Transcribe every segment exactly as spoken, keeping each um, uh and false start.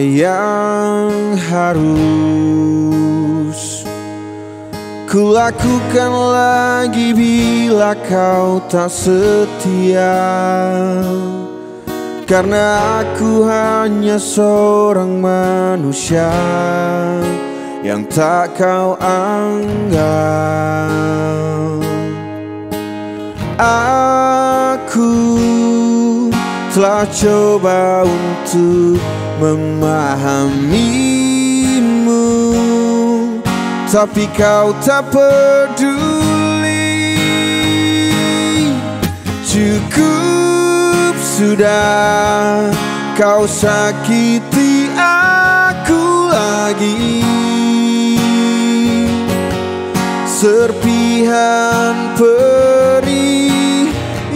yang harus kulakukan lagi bila kau tak setia? Karena aku hanya seorang manusia yang tak kau anggap. Aku telah coba untuk memahamimu, tapi kau tak peduli. Cukup sudah kau sakiti aku lagi. Serpihan perih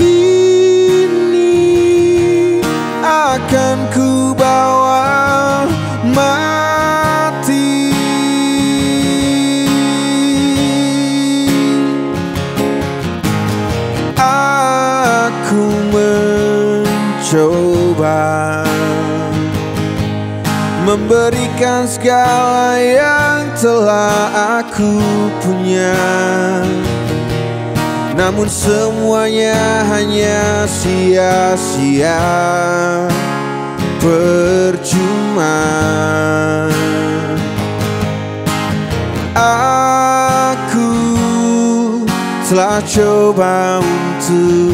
ini akan ku bawa mati. Aku mencoba memberikan segala yang telah aku punya, namun semuanya hanya sia-sia, percuma. Aku telah coba untuk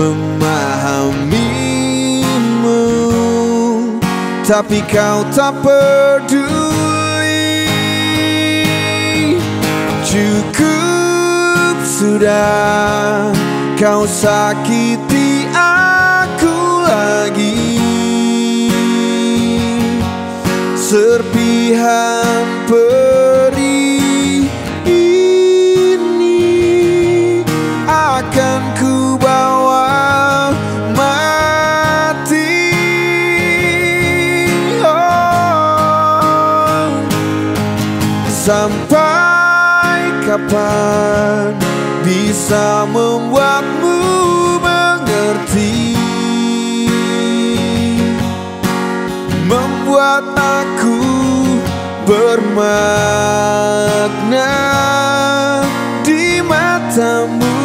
memahamimu, tapi kau tak peduli. Cukup sudah kau sakiti aku lagi. Serpihan perih ini akan ku bawa mati. Oh, sampai kapan bisa membuatmu mengerti, membuat aku bermakna di matamu?